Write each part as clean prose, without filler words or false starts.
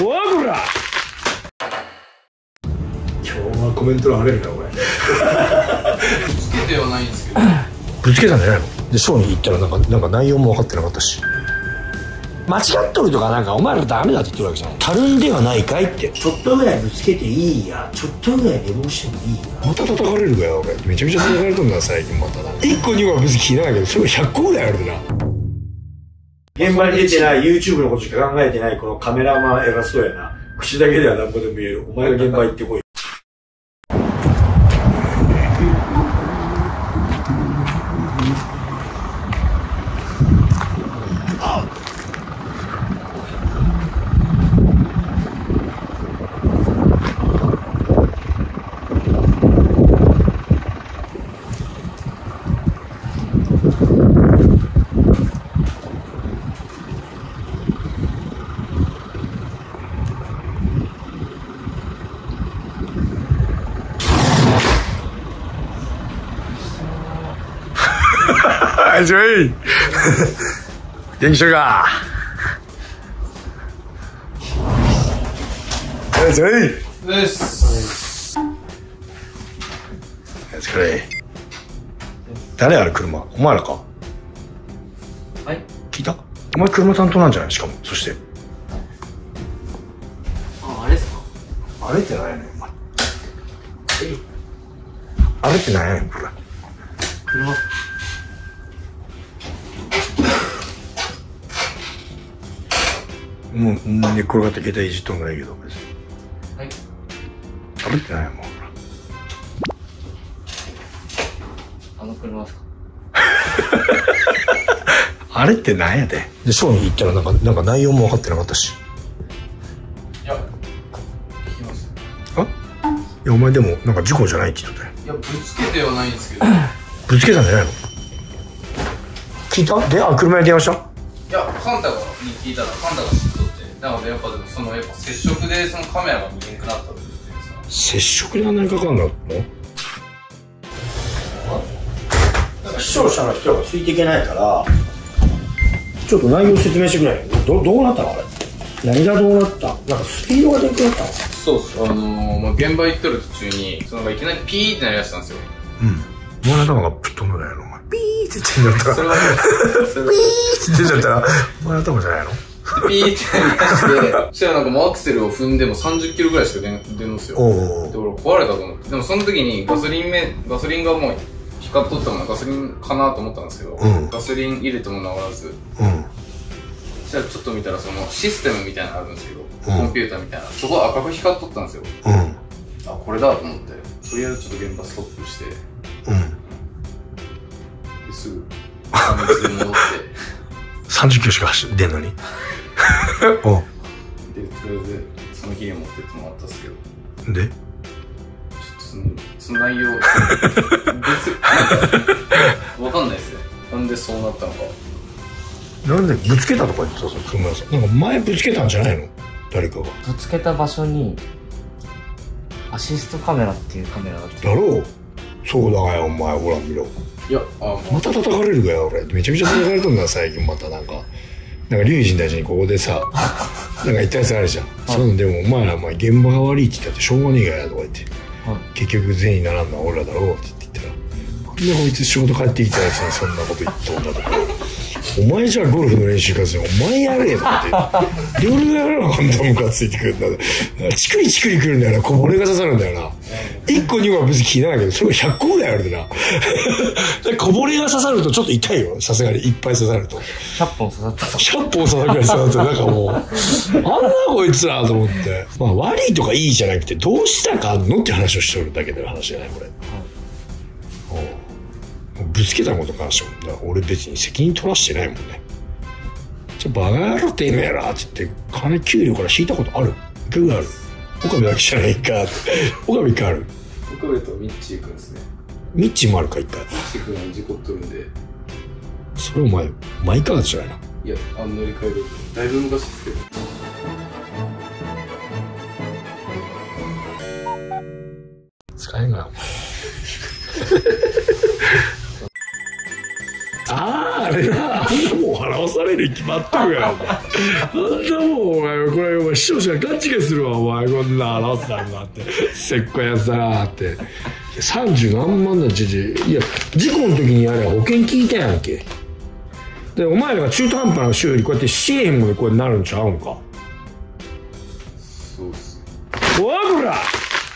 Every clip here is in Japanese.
おいこら、今日はコメント欄荒れるなこれ。 ぶつけてはないんですけど。 ぶつけたんじゃないの？でショーに行ったらなんか内容も分かってなかったし、間違っとるとかなんかお前らダメだって言ってるわけじゃない。たるんではないかいって。ちょっとぐらいぶつけていいや、ちょっとぐらい寝坊してもいいや。また叩かれるかよ俺。めちゃめちゃ叩かれとんだ最近またな。1個2個は別に聞いてないけど、それ100個ぐらいあるでな。現場に出てない YouTube のことしか考えてないこのカメラマン偉そうやな。口だけでは何個でも言える。お前が現場行ってこい。はい、ちょい元気してるか。はい、ちょいです。 疲れ。誰あれ車？お前らか？ はい。 聞いた？お前車担当なんじゃない？しかも、そして。 あれですか？ あれって何やねん、お前。あれって何やねん、これ。 車。 もう寝っ転がって携帯いじっとんがないけど別に。 はい。 あれって何やもう。 あの車ですか？ あれって何やで。でショーに行ったらなんか内容も分かってなかったし。 いや、聞きました。 あ？いやお前でもなんか事故じゃないって言ってたよ。 いや、ぶつけてはないんですけど。 ぶつけたんじゃないの？聞いた？で、あ、車に電話した？ いや、カンタに聞いたらカンタが知っとって、なのでやっぱでもそのやっぱ接触でそのカメラが見えなくなったって言ってるんです接触であんなにかかんなの？視聴者の人がついていけないからちょっと内容説明してくれない？どうなったのあれ？何がどうなった？なんかスピードが出なくなったの？ そうっす。現場行っとる途中にそのいきなりピーってなりだしたんですよ。 うん。お前の頭が吹っ飛んだよお前。ピーって言ってんだったら。 それはピーって出ちゃったらお前の頭じゃないの？ ピーってなりだして、そしたらなんかもうアクセルを踏んでも30キロぐらいしか出るんですよ。で、俺壊れたと思って。でもその時にガソリンがもう光っとったものガソリンかなと思ったんですけど、ガソリン入れても治らず。そしたらちょっと見たらそのシステムみたいなのあるんですけど、コンピューターみたいな。そこ赤く光っとったんですよ。あ、これだと思って、とりあえずちょっと現場ストップして、ですぐ、道で戻って。 30キロしか走ってんのに。 で、とりあえず、その日に持ってってもらったんですけど。 でちょっとその内容、わかんないですね。なんでそうなったのか。 なんでぶつけたとか言ってたその車屋さん。なんか前ぶつけたんじゃないの？誰かが。 ぶつけた場所にアシストカメラっていうカメラがあって。 だろう。そうだがよお前ほら見ろ。 いや、 また叩かれるかよ俺。めちゃめちゃ叩かれとんだ最近またなんか龍神たちにここでさなんか言ったやつあるじゃん。そういうのでもお前ら現場が悪いって言ったってしょうがねえかやとか言って、結局善にならんのは俺らだろうって言ったら、なんでこいつ仕事帰ってきたやつにそんなこと言っとんだとか、お前じゃあゴルフの練習かずにお前やれとかって両方やらなあんたムカついてくるんだ。チクリチクリくるんだよな。こぼれが刺さるんだよな。1個2個は別に聞いてないけどそれが100個ぐらいあるでな。こぼれが刺さるとちょっと痛いよさすがに。いっぱい刺さると 100本刺さった。 100本刺さるぐらい刺さるとなんかもうあんなこいつらと思って、悪いとかいいじゃなくてどうしたかあんのって話をしておるだけの話じゃないこれ。ぶつけたこと関しても俺別に責任取らしてないもんね。じゃあバカ野郎ってめえらって言って金給料から引いたことある？いくらある？岡部だけじゃないか。岡部一回ある？ 岡部とミッチーくんですね。 ミッチーもあるか一回。 ミッチーくんは事故っとるんで。 それお前前からじゃないの？ いや、乗り換えるだいぶ昔ですけど。 使えんがよあれな、もう払わさされるに決まってるやん、お前。あんなもん、お前、これ、お前、視聴者ガチゲするわ、お前、こんな話さんがあって。せっこいやつだなって。30何万の知事。いや、事故の時にやれば保険聞いたやんけ。で、お前らが中途半端な修理、こうやってしえへんもんでこうなるんちゃうんか。 そうっす。 おい、こら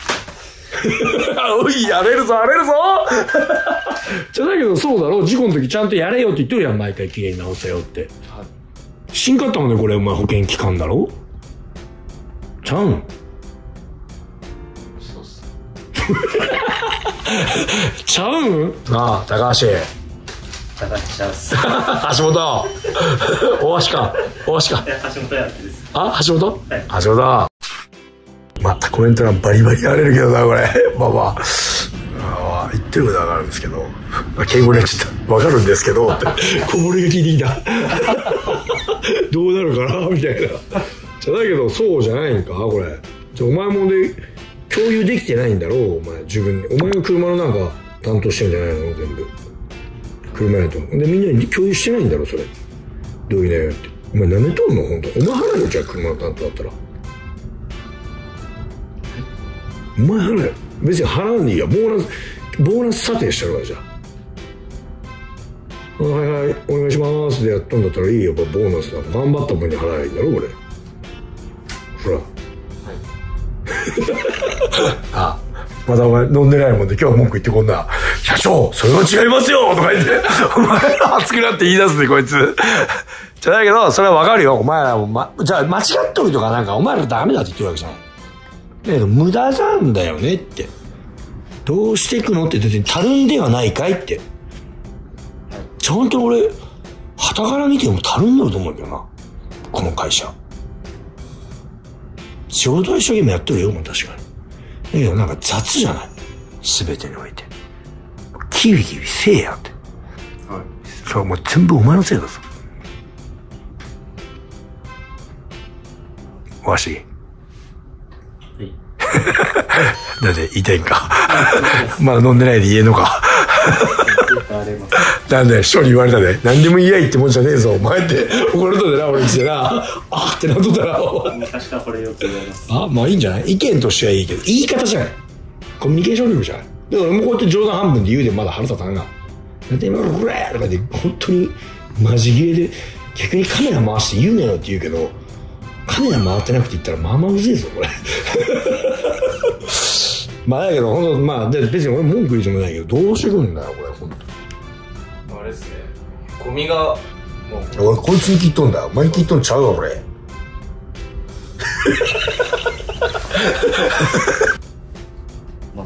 おい、やれるぞ、やれるぞじゃだけど、そうだろ、事故の時ちゃんとやれよって言ってるやん、毎回綺麗に直せよって。はい。しんかったもんね、これ、お前保険期間だろちゃうん。 そうっす。 ちゃうんなあ、高橋。 高橋ちゃうっす。 橋本大橋か。大橋か。 橋本やってです。 あ、橋本、 はい、 橋本。またコメントがバリバリ荒れるけどな、これ。まあ言ってることはわかるんですけど、敬語になっちゃった。わかるんですけどって、こぼれが聞いてきた。どうなるかなみたいな。じゃだけど、そうじゃないんか、これ。お前もで、共有できてないんだろう、お前。自分で。お前が車のなんか担当してんじゃないの全部。車やと。で、みんなに共有してないんだろ、それ。どういうねよって。お前舐めとんのほんと。お前払えよ、じゃあ車の担当だったら。お前払え。別に払わんでいいや。ボーナス査定したるわ、じゃあ。はいはい、お願いしますでやったんだったらいいよ、ボーナスだ。頑張った分に払えばいいんだろ、これ。ほら。はい。あ、まだお前飲んでないもんで今日文句言ってこんな。社長、それは違いますよとか言って、お前熱くなって言い出すね、こいつ。じゃだけど、それはわかるよ。お前らも、じゃあ間違っとるとかなんか、お前らダメだって言ってるわけじゃない。だけど無駄なんだよねって。どうしていくのって別にたるんではないかいって。ちゃんと俺、旗から見てもたるんでると思うけどな。この会社。仕事は一生懸命やってるよ、もう確かに。だけどなんか雑じゃない。すべてにおいて。キビキビせえやって。はい。それはもう全部お前のせいだぞ。わし。だって言いたいんか。まだ飲んでないで言えんのか。なんで、師匠に言われたで。何でも言いやいってもんじゃねえぞ、お前って。怒るとでな、俺にしてな。あってなっとったら。 昔からこれよく言われます。 あ、まあいいんじゃない？意見としてはいいけど、言い方じゃない。コミュニケーション力じゃない。だからもうこうやって冗談半分で言うでまだ腹立たんが。だって今、うれーとかで、本当に、マジ切れで、逆にカメラ回して言うなよって言うけど、カメラ回ってなくて言ったらまあまあうぜえぞ、これ。まあだけど、ほんと、まあ、別に俺文句言うつもりないけど、どうしてくんだよ、これ、ほんと。 あれですね。ゴミが、もう。俺、こいつに聞いとんだよ。お前に聞いとんちゃうわ、俺。 まあ、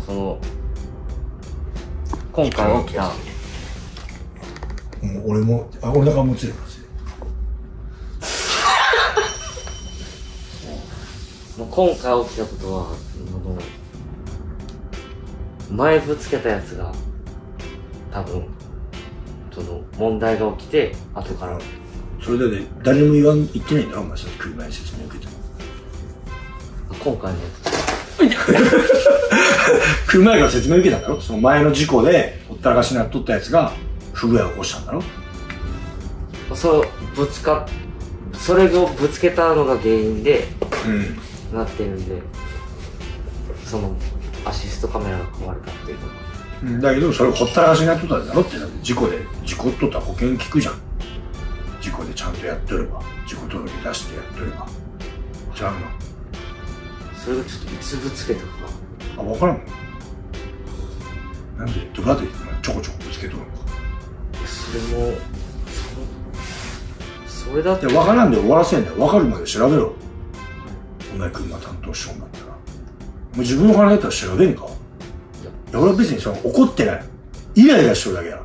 今回起きた。 もう俺も、俺だからもつれる。 今回起きたことは、前ぶつけたやつが、多分、問題が起きて、後から。 それでね、誰も言ってないんだろ、お前、それ車に説明受けても。 今回のやつ。車から説明受けたんだろ、その前の事故で、ほったらかしになっとったやつが、不具合を起こしたんだろ。 それをぶつけたのが原因で、なってるんで、アシストカメラが壊れたっていうのが。だけど、それほったらかしになっとったんだろって、事故っとったら保険効くじゃん。事故でちゃんとやっとれば、事故届出してやっとれば。じゃあそれがちょっといつぶつけたか。 あ、わからんの？なんで、どばでちょこちょこぶつけとるのか。 それも、それだって。 わからんで終わらせんだよ。わかるまで調べろ。お前車担当しようになったら。もう自分の金だったら調べんか？いや、俺は別に怒ってない。イライラしとるだけや。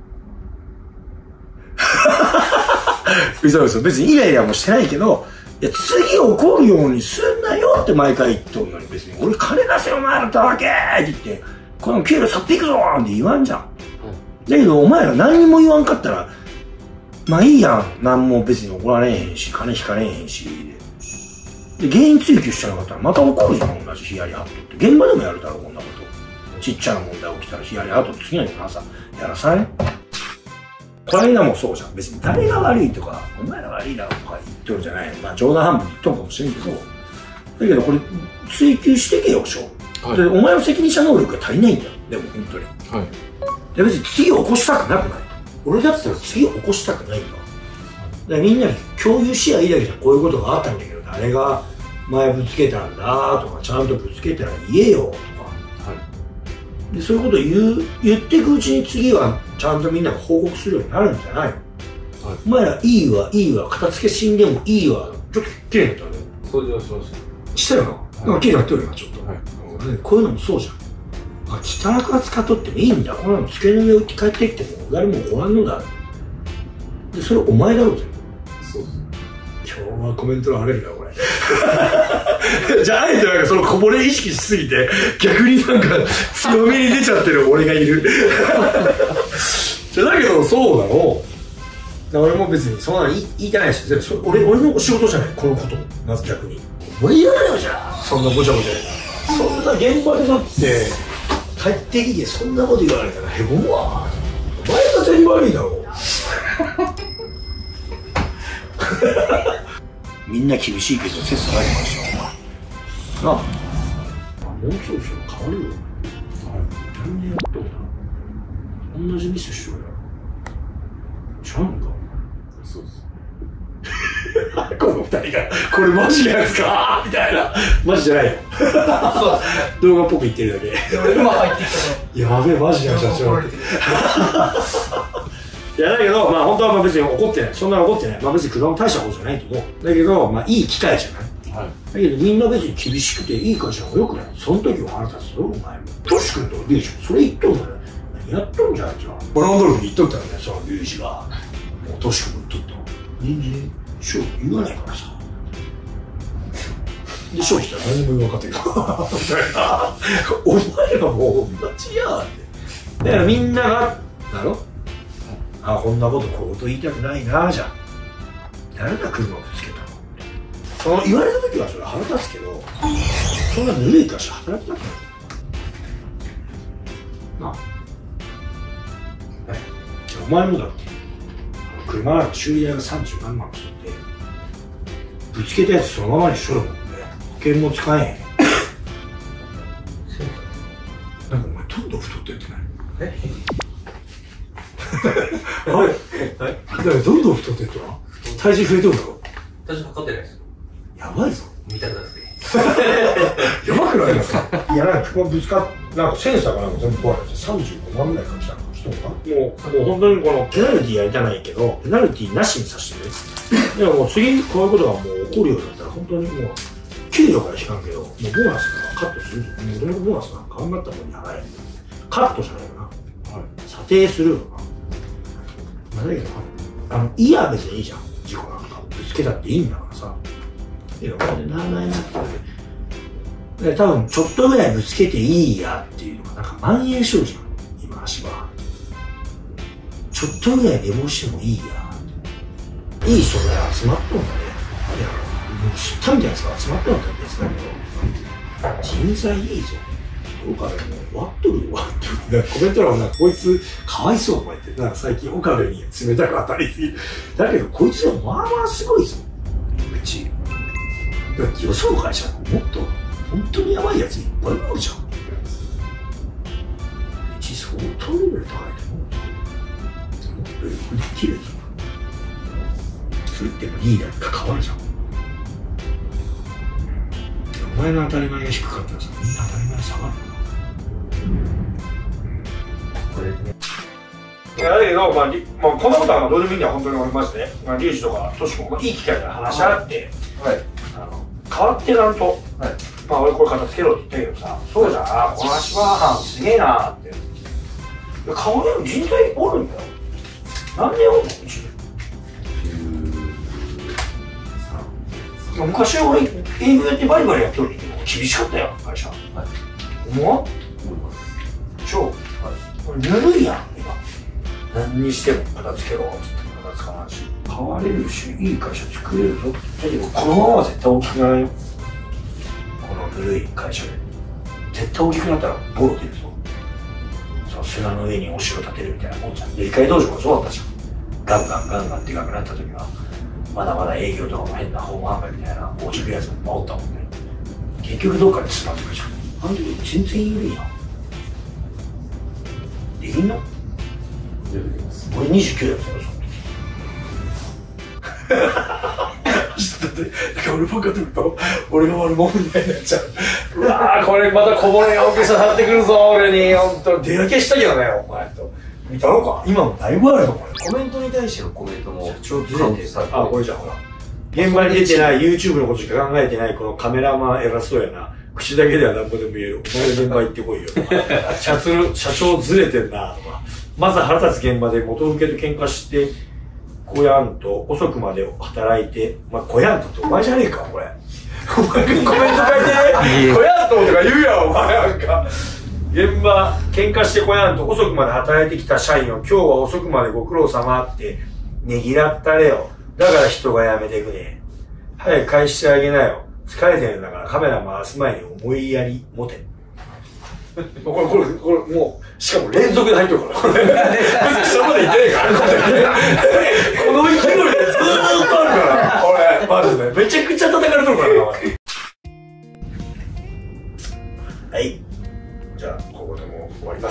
嘘。別にイライラもしてないけど、いや、次起こるようにすんなよって毎回言っとるのに、別に、俺金出せお前らったわけって言って、この給料去っていくぞーって言わんじゃん。だけど、お前ら何にも言わんかったら、まあいいやん。何も別に怒られへんし、金引かれへんし。で、原因追及してなかったら、また怒るじゃん、同じヒヤリハットって。現場でもやるだろ、こんなこと。ちっちゃな問題起きたらヒヤリハットって次の日の朝、やらさない？ この間もそうじゃん。別に誰が悪いとか、お前ら悪いだろとか言っとるんじゃないの。まあ冗談半分言っとるかもしれんけど、だけどこれ追求してけよ、しょ。はい、でお前の責任者能力が足りないんだよ。でも本当に。はい。で別に次を起こしたくなくない。俺だったら次を起こしたくないんだ。だからみんなに共有し合いだけじゃん。こういうことがあったんだけど、誰が前ぶつけたんだとか、ちゃんとぶつけたら言えよとか。はい。でそういうことを言っていくうちに次はちゃんとみんなが報告するようになるんじゃないの。はい。お前らいいわ、片付け死んでもいいわ。ちょっと綺麗になったね。 掃除はしました。 してるの？なんか綺麗になってるよ、ちょっと。はい。こういうのもそうじゃん。汚く扱っとってもいいんだ。こんなの机の上置いて帰ってきても誰もご覧のだ。で、それお前だろうぜ。そうです。今日はコメントが荒れるな、これ。じゃあ、あえてなんかそのこぼれ意識しすぎて、逆になんか強めに出ちゃってる俺がいる。じゃあ、だけどそうだろう。俺も別にそんなの言いたないし、俺の仕事じゃない、このことも。まず逆に。もう嫌だよ、じゃあ。そんなごちゃごちゃ。そんな現場でだって、帰ってきてそんなこと言われたらへこむわ。お前が全部悪いだろう。みんな厳しいけど切磋琢磨しよう。なあ、もうそろそろ変わるよ。何年やっとんだ。同じミスしようよ。ちゃうんか。そうです。この二人がこれマジなやつかみたいな。マジじゃないよ。動画っぽく言ってるだけ。 今入ってきたやべえ、マジな社長。いやだけど、まあ本当はまあ別に怒ってない。そんな怒ってない。まあ別に車も大したことじゃないと思う。だけど、まあいい機会じゃない。はい。だけどみんな別に厳しくていい会社もよくない。その時は腹立つぞ、お前も。トシ君とリュウジ君、それ言っとんだよ。何やっとんじゃん、あいつら。ボランドルフに言っとったらね、そのリュウジが。もうトシ君も言っとった。全然、ショー言わないからさ。で、ショーしたら何も分かってるから。お前らもう同じやんって。だからみんなが、だろあ、こんなこと小言言いたくないなじゃん。誰が車をぶつけたのって。その言われた時はそれ腹立つけど、そんなぬるい会社働きたくない。なあ。お前もだって、車なんか修理代が30何万もしてて、ぶつけたやつそのままにしとるもんね。保険も使えへん。なんかお前どんどん太ってってない？はい。だからどんどん太ってってな。体重増えとるだろ。 体重測ってないですよ。 やばいぞ。 見たくないですね。 やばくないですか？いや、なんか車ぶつかっ、なんかセンサーがなんか全部壊れて35万ぐらいかけたのか人が。もう本当にこのペナルティやりたないけど、ペナルティなしにさせてね。でももう次こういうことがもう起こるようになったら本当にもう、給料から引かんけど、もうボーナスからカットするぞ。もう俺のボーナスなんか頑張ったもんに払え。カットじゃないかな。はい。査定するのか。まあだけど、いや別にいいじゃん。事故なんかぶつけたっていいんだからさ。いや、これでならないなって。で、多分ちょっとぐらいぶつけていいやっていうのがなんか蔓延しようじゃん。今足は。ちょっとぐらい寝坊してもいいやって。いい人が集まっとんだね。いや、もう吸ったみたいなやつが集まっとんだったら別だけど、人材いいぞ。岡部も割っとるよ、割っとる。コメント欄もなんかこいつかわいそうとか言って、なんか最近岡部に冷たく当たりすぎる。だけどこいつはまあまあすごいぞ。うち。だってよその会社ももっと本当にやばいやついっぱいおるじゃん。うち相当レベル高いと思う。もっとよくできるぞ。それってリーダーに関わるじゃん。お前の当たり前が低かったらさ、みんな当たり前下がるよな。これね。いやだけど、まあこんなことはどうでもいいんだよ、本当に俺マジで。まあ、リュウジとかトシ君もいい機会から話し合って、はい、変わってなんと、はい、まあ俺これ片付けろって言ったけどさ、そうじゃな、この足場すげえなーって。変われる人材おるんだよ。何年おるのうち。昔は俺営業やってバリバリやっとるけど厳しかったよ会社。はい。思う？超。はい。ぬるいやん今。何にしても片付けろって言っても片付かないし。変われるしいい会社作れるぞ。だけどこのままは絶対大きくならないよ。このぬるい会社で。絶対大きくなったらボロ出るぞ。その砂の上にお城建てるみたいなもんじゃん。で理解道場がそうだったじゃん。 ガンガンガンガンでかくなった時は、まだまだ営業とかも変なホーム販売みたいな落ちるやつもおったもんね。結局どっかでつまずくじゃん。あの時全然緩いやん。できんの？俺29だったよ、その時。俺ばっかとると、俺が悪者みたいになっちゃう。うわー、これまたこぼれが大きさなってくるぞ、俺に。ほんと、出分けしたけどね、お前と。見たのか？今もだいぶあるとこれ。 コメントに対してのコメントもちょっとずれてさ、あ、これじゃん、ほら。現場に出てない、YouTube のことしか考えてない、このカメラマン偉そうやな。口だけでは何ぼでも言える。お前現場行ってこいよ。社長ずれてんな、とか。まず腹立つ現場で元請けと喧嘩して、こやんと遅くまで働いて、まあ、こやんとってお前じゃねえか、これ。お前コメント書いて、こやんととか言うやん、お前なんか。現場、喧嘩してこやんと遅くまで働いてきた社員を今日は遅くまでご苦労様ってねぎらったれよ。だから人が辞めてくね。早く返してあげなよ。疲れてるんだからカメラ回す前に思いやり持て。これ、もう、しかも連続で入ってるから。別にそこまで言ってねえから。この勢いでずーっとあるから。これ、マジで。めちゃくちゃ叩かれとるからな、はい。じゃあ、ここでもう終わります。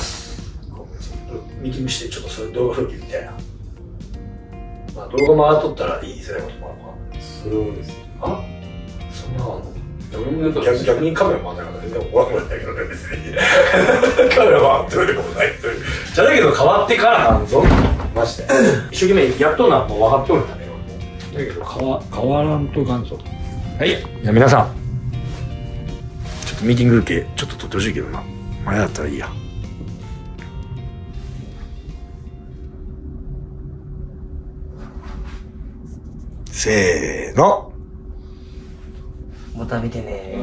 ミーティングして、ちょっとそれ動画風景みたいな。まあ、動画回っとったらいい世代こともあるか。 そうです。 あ、そんなの俺も逆にカメラ回んなかったら全然終わらないんだけどね、別に。カメラ回ってるでもないという。じゃだけど変わってからなんぞ。マジで。一生懸命やっとんのはもう分かっとるんだね、俺も。だけど変わらんとかんぞ。はい。じゃあ皆さん。ちょっとミーティング受け、ちょっと撮ってほしいけどな。前だったらいいや。せーの。 また見てね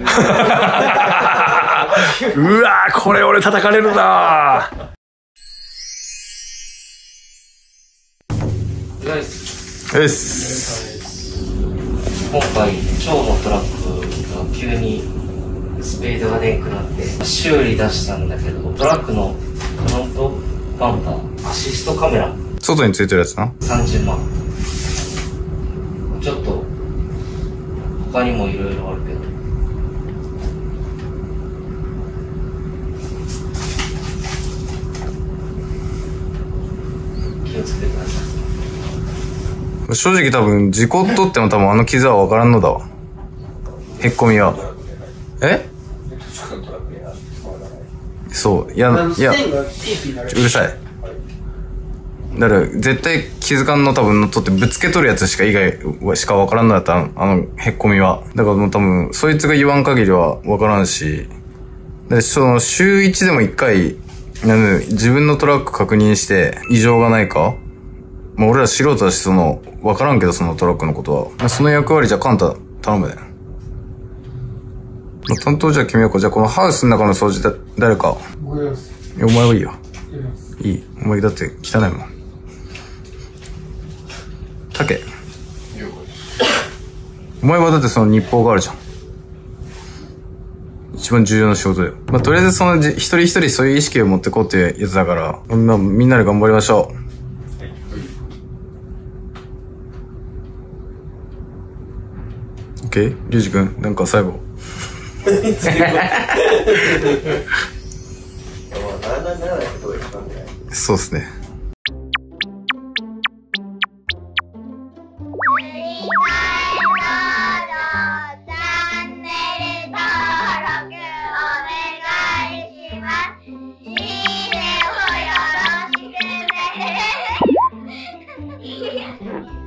うわー、これ俺叩かれるなー。 今回超のトラックが急にスピードが出んくなって修理出したんだけど、トラックのフロントバンパーアシストカメラ外についてるやつな。 30万。ちょっと他にもいろいろあるけど、気をつけてください。 正直多分、事故っとっても多分あの傷はわからんのだわ。へっこみは。え？そう。いや、うるさい。だから、絶対気づかんの多分乗っとってぶつけとるやつしかわからんのやったら、へっこみは。だからもう多分、そいつが言わん限りはわからんし、で、その、週1でも1回、自分のトラック確認して、異常がないか？まあ俺ら素人だし、わからんけど、そのトラックのことは。その役割じゃカンタ頼むね。まあ、担当じゃ決めようか。じゃあこのハウスの中の掃除だ、誰か。お前はいいよ。いい。お前だって汚いもん。竹。お前はだってその日報があるじゃん。一番重要な仕事だよ。まあ、とりあえず一人一人そういう意識を持ってこうっていうやつだから、まあ、みんなで頑張りましょう。オッケー？リュウジ君、なんか最後。そうっすね。 いいねをよろしくね。